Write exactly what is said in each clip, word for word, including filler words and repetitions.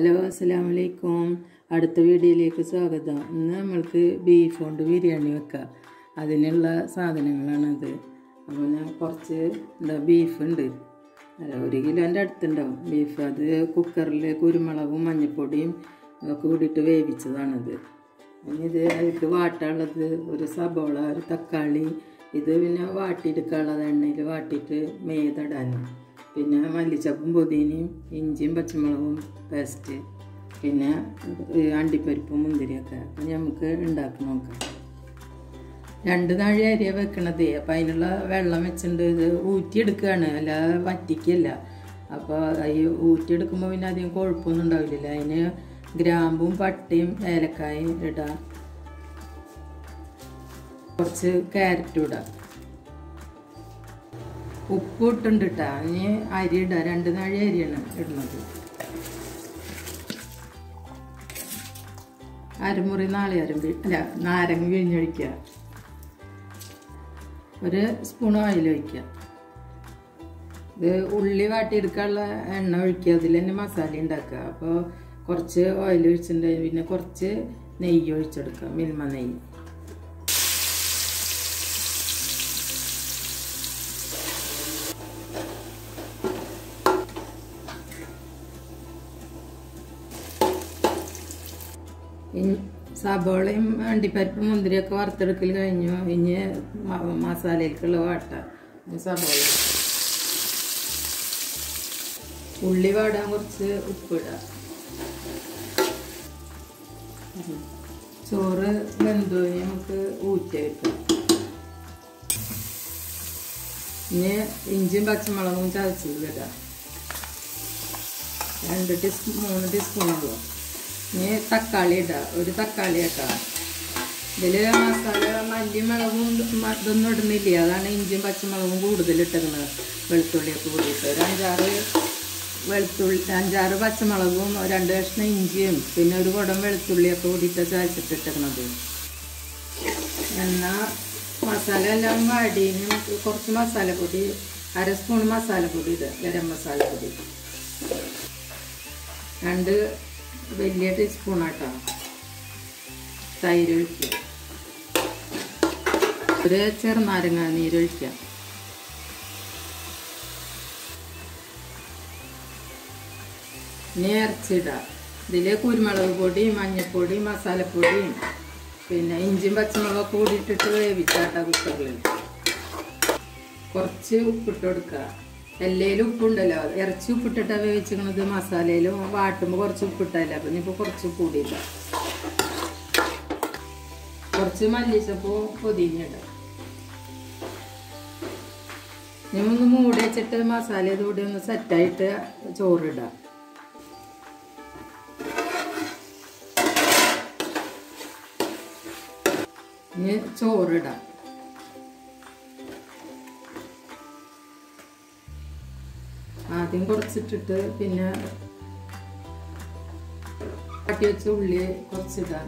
Hello അസ്സലാമു അലൈക്കും. അടുത്ത വീഡിയോയിലേക്ക് സ്വാഗതം. ഇന്ന് നമ്മൾക്ക് ബീഫ് കൊണ്ട് ബിരിയാണി വെക്കാം. അതിനുള്ള സാധനങ്ങളാണത്. അപ്പോൾ ഞാൻ കുറച്ച് എന്താ ബീഫുണ്ട്, അല്ല ഒരു കിലോൻ്റെ അടുത്തുണ്ടാവും ബീഫ്. അത് കുക്കറിൽ കുരുമുളകും മഞ്ഞൾപ്പൊടിയും ഒക്കെ കൂടിയിട്ട് വേവിച്ചതാണത്. ഇനി ഇത് അതിലേക്ക് വാട്ടാനുള്ളത് ഒരു സബോള, ഒരു തക്കാളി, ഇത് പിന്നെ വാട്ടിയെടുക്കാനുള്ളത് എണ്ണയിൽ വാട്ടിയിട്ട് മേതിടാനും, പിന്നെ മല്ലിച്ചപ്പും പുതിനയും ഇഞ്ചിയും പച്ചമുളകും പേസ്റ്റ്, പിന്നെ അണ്ടിപ്പരിപ്പും മുന്തിരിയൊക്കെ. അപ്പം നമുക്ക് ഉണ്ടാക്കി നോക്കാം. രണ്ട് നാഴി അരിയ വെക്കണത്. അപ്പം അതിനുള്ള വെള്ളം വെച്ചിട്ടുണ്ട്. ഇത് ഊറ്റിയെടുക്കുകയാണ്, അല്ല വറ്റിക്കല്ല. അപ്പോൾ ഈ ഊറ്റിയെടുക്കുമ്പോൾ പിന്നെ അധികം കുഴപ്പമൊന്നും ഉണ്ടാവില്ല. അതിന് ഗ്രാമ്പും പട്ടയും ഏലക്കായും ഇടാം, കുറച്ച് ക്യാരറ്റും ഇടാം, ഉപ്പ് ഇട്ടുണ്ട് ഇട്ടാ. ഇനി അരി ഇടാം. രണ്ട് നാഴി അരിയാണ് ഇടുന്നത്. അരമുറി നാളികേരം അല്ല നാരങ്ങ പിഴിഞ്ഞൊഴിക്കുക. ഒരു സ്പൂൺ ഓയിൽ ഒഴിക്കുക. ഇത് ഉള്ളി വാട്ടിയെടുക്കാനുള്ള എണ്ണ ഒഴിക്കുക. അതിൽ തന്നെ മസാല ഉണ്ടാക്കുക. അപ്പോൾ കുറച്ച് ഓയിൽ ഒഴിച്ചിട്ടുണ്ടെങ്കിൽ പിന്നെ കുറച്ച് നെയ്യ് ഒഴിച്ചെടുക്കുക, മിൽമ നെയ്യ്. സബോളയും അണ്ടിപ്പരിപ്പും മുന്തിരിയൊക്കെ വറുത്തെടുക്കൽ കഴിഞ്ഞു. ഇനി മസാലയിലേക്കുള്ള വാട്ട. സബോള, ഉള്ളി വാടാൻ കുറച്ച് ഉപ്പിടുക. ചോറ് വെന്തു നമുക്ക് ഊറ്റി വെക്കാം. ഇനി ഇഞ്ചിയും പച്ചമുളകും ചതച്ചതിലിടാം. രണ്ട് ടീസ്പൂൺ മൂന്ന് ടീസ്പൂണുള്ളൂ. ഇനി തക്കാളി ഇടാം, ഒരു തക്കാളി ഇട്ടാം. ഇതിൽ മസാല മല്ലി മുളകും ഇതൊന്നും ഇടുന്നില്ല. അതാണ് ഇഞ്ചിയും പച്ചമുളകും കൂടുതലിട്ടിരുന്നത്. വെളുത്തുള്ളിയൊക്കെ കൂടിയിട്ട് ഒരു അഞ്ചാറ് വെളുത്തുള്ളി അഞ്ചാറ് പച്ചമുളകും രണ്ട് കഷ്ണം ഇഞ്ചിയും പിന്നെ ഒരു കുടം വെളുത്തുള്ളിയൊക്കെ കൂടിയിട്ട് ചതച്ചിട്ടിട്ടിരുന്നത്. എന്നാൽ മസാല എല്ലാം വാടിയും കുറച്ച് മസാലപ്പൊടി, അര സ്പൂൺ മസാലപ്പൊടി ഇടുക, ഗരം മസാലപ്പൊടി. രണ്ട് വലിയ ടീസ്പൂണാട്ടോ തൈര് ഒഴിക്കുക. ഒരു ചെറുനാരങ്ങ നീരൊഴിക്കുക. ഇനി ഇറച്ചിടുക. ഇതിൽ കുരുമുളക് പൊടി, മഞ്ഞൾപ്പൊടി, മസാലപ്പൊടിയും പിന്നെ ഇഞ്ചിയും പച്ചമുളകൊക്കെ കൂടിയിട്ടിട്ട് വേവിച്ചാട്ടോ കുക്കറിൽ. കുറച്ച് ഉപ്പിട്ട് കൊടുക്കുക. എല്ലയിലും ഉപ്പുണ്ടല്ലോ, ഇറച്ചി ഉപ്പിട്ടിട്ടാണ് വേവിച്ചിരിക്കണത്. മസാലയിലും വാട്ടുമ്പോൾ കുറച്ച് ഉപ്പിട്ടല്ല. അപ്പം ഇനിയിപ്പോൾ കുറച്ച് കൂടിയില്ല. കുറച്ച് മല്ലിച്ചപ്പൂ പൊതിഞ്ഞിടാം. ഇനി ഒന്ന് മൂടി വെച്ചിട്ട് മസാല ഇതുകൂടി ഒന്ന് സെറ്റായിട്ട് ചോറിടാം. ഇനി ചോറിടാം. ആദ്യം കുറച്ചിട്ടിട്ട് പിന്നെ കാട്ടി വെച്ച ഉള്ളി കുറച്ചിടാം.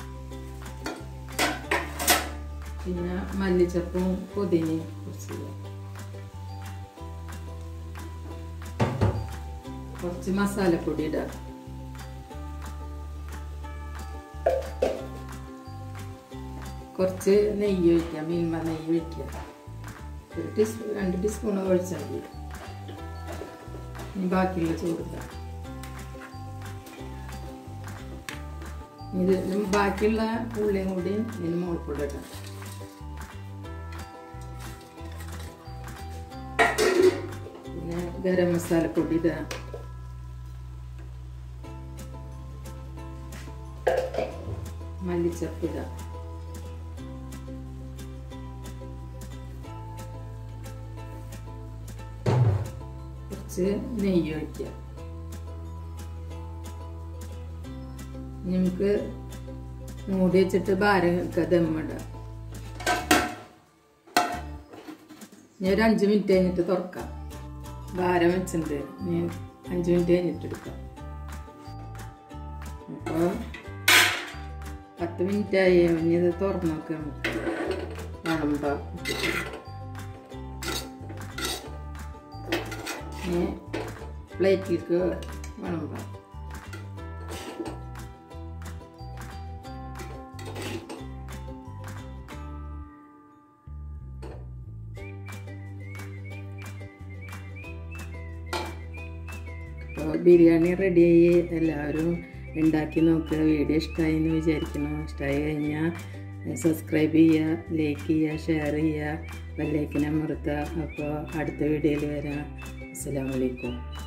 പിന്നെ മല്ലിച്ചപ്പും പുതിനയും കുറച്ചിടാം. കുറച്ച് മസാലപ്പൊടി ഇടാം. കുറച്ച് നെയ്യ് ഒഴിക്കാം, മിൽമ നെയ്യ് ഒഴിക്കുക. ഒരു ടീസ്പൂൺ രണ്ട് ടീസ്പൂൺ ഒഴിച്ചാൽ മതി. ഇനി ബാക്കിയുള്ള ചോറിടാം. ഇത് ബാക്കിയുള്ള ഉള്ളിയും കൂടി ഇതിന് മുകളിൽ ഇടാം. പിന്നെ ഗരം മസാലപ്പൊടി ഇടാം. മല്ലിച്ചപ്പ് ഇടാം. നെയ്യ് ഒഴിക്കുക. നമുക്ക് മൂടി വെച്ചിട്ട് ഭാരം ദമ്മിടാം. ഞാൻ ഒരു അഞ്ച് മിനിറ്റ് കഴിഞ്ഞിട്ട് തുറക്കാം. ഭാരം വെച്ചിട്ടുണ്ട്. ഇനി അഞ്ച് മിനിറ്റ് കഴിഞ്ഞിട്ട് എടുക്കാം. അപ്പോൾ പത്ത് മിനിറ്റ് ആയി. ഇനി ഇത് തുറന്നു നോക്കാം. നമുക്ക് വേണം. പ്ലേറ്റിലേക്ക് വിളമ്പാം. അപ്പോൾ ബിരിയാണി റെഡിയായി. എല്ലാവരും ഉണ്ടാക്കി നോക്കുക. വീഡിയോ ഇഷ്ടമായി എന്ന് വിചാരിക്കുന്നു. ഇഷ്ടമായി കഴിഞ്ഞാൽ സബ്സ്ക്രൈബ് ചെയ്യുക, ലൈക്ക് ചെയ്യുക, ഷെയർ ചെയ്യുക, ബെല്ലൈക്കൻ അമർത്തുക. അപ്പോൾ അടുത്ത വീഡിയോയിൽ വരാം. അസ്സലാമു അലൈക്കും.